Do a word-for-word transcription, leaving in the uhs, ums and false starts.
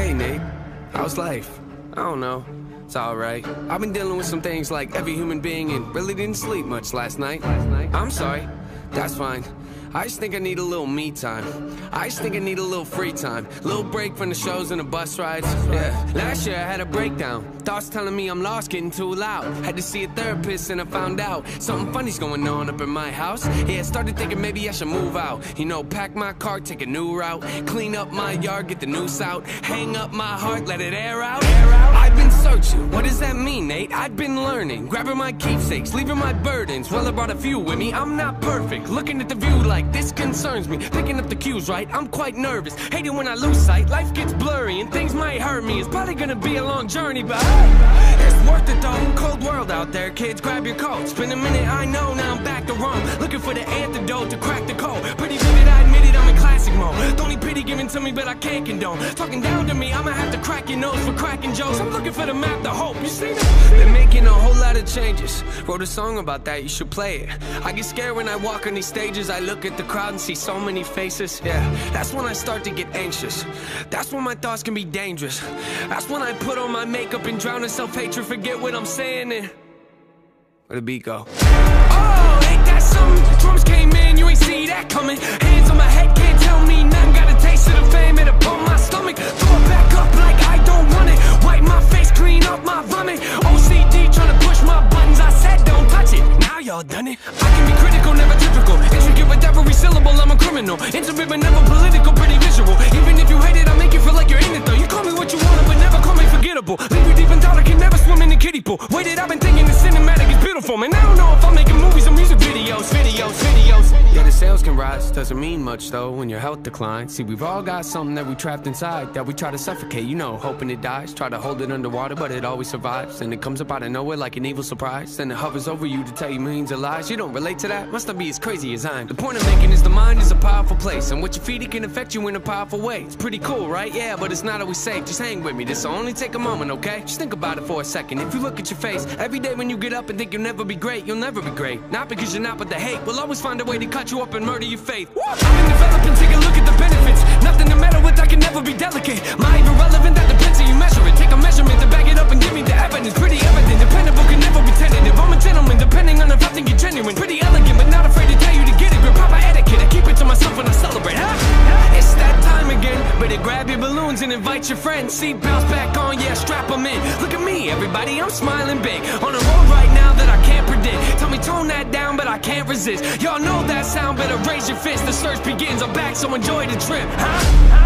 Hey Nate, how's life? I don't know, it's alright. I've been dealing with some things like every human being and really didn't sleep much last night. I'm sorry, that's fine. I just think I need a little me time. I just think I need a little free time. Little break from the shows and the bus rides. Yeah. Last year I had a breakdown. Thoughts telling me I'm lost, getting too loud. Had to see a therapist and I found out something funny's going on up in my house. Yeah, started thinking maybe I should move out. You know, pack my car, take a new route. Clean up my yard, get the noose out. Hang up my heart, let it air out. Air out. I've been searching. What does that mean, Nate? I've been learning. Grabbing my keepsakes, leaving my burdens. Well, I brought a few with me. I'm not perfect. Looking at the view like this concerns me. Picking up the cues right, I'm quite nervous. Hate it when I lose sight, life gets blurry and things might hurt me. It's probably gonna be a long journey, but hey, it's worth it though. Cold world out there, kids, grab your coats. Been a minute, I know, now I'm back to Rome. Looking for the antidote to crack the code. Pretty vivid, I admit it, I'm in classic mode. Don't need pity given to me, but I can't condone. Talking down to me, I'ma have to crack your nose for cracking jokes. I'm looking for the map, the hope, you see that? Been making a whole lot of changes. Wrote a song about that, you should play it. I get scared when I walk on these stages. I look at the crowd and see so many faces. Yeah, that's when I start to get anxious. That's when my thoughts can be dangerous. That's when I put on my makeup and drown in self-hatred. Forget what I'm saying and where the beat go? Oh, ain't that something? Drums came in, you ain't see that coming. Hands on my head, can't tell me nothing. Got a taste of the fame, it upon my stomach. Throw it back up like I don't want it. Wipe my face, clean up my vomit. O C D trying to push my buttons. I said don't touch it, now y'all done it. I can be critical, never typical. Intricate with every syllable, I'm a criminal. Intimate but never political, pretty visual. Even if you hate it, I make you feel like you're in it though. You call me what you want, but never call me forgettable. Leave you deep in thought, I can never swim in the kiddie pool. Waited, I've been thinking the cinematic is beautiful. Man, I don't know if I'm making movies or music videos. Videos, videos. Yeah, the sales can rise, doesn't mean much though when your health declines. See, we've all got something that we trapped inside that we try to suffocate, you know, hoping it dies. Try to hold it underwater, but it always survives. And it comes up out of nowhere like an evil surprise. Then it hovers over you to tell you millions of lies. You don't relate to that? Must not be as crazy as I am. The point I'm making is the mind is a powerful place, and what you feed it can affect you in a powerful way. It's pretty cool, right? Yeah, but it's not always safe. Just hang with me, this'll only take a moment, okay? Just think about it for a second. If you look at your face every day when you get up and think you'll never be great, you'll never be great. Not because you're not, but the hate will always find a way to cut you up and murder your faith. I've been developing, take a look at the benefits. Nothing to meddle with, I can never be delicate. Mind irrelevant, that depends how you measure it. Take a measurement to back it up and give me the evidence. Pretty evident, dependable, can never be tentative. I'm a gentleman, depending on if I think you're genuine. Pretty elegant, but not afraid to tell you to get it. Grip proper etiquette, I keep it to myself when I celebrate, huh? It's that time again, better grab your balloons and invite your friends. Seat belts back on, yeah, strap them in. Look at me, everybody, I'm smiling big. On a road right now that I can't predict. Tell me tone that down, but I can't resist. Y'all know that sound, better raise your fist. The search begins, I'm back, so enjoy the trip, huh?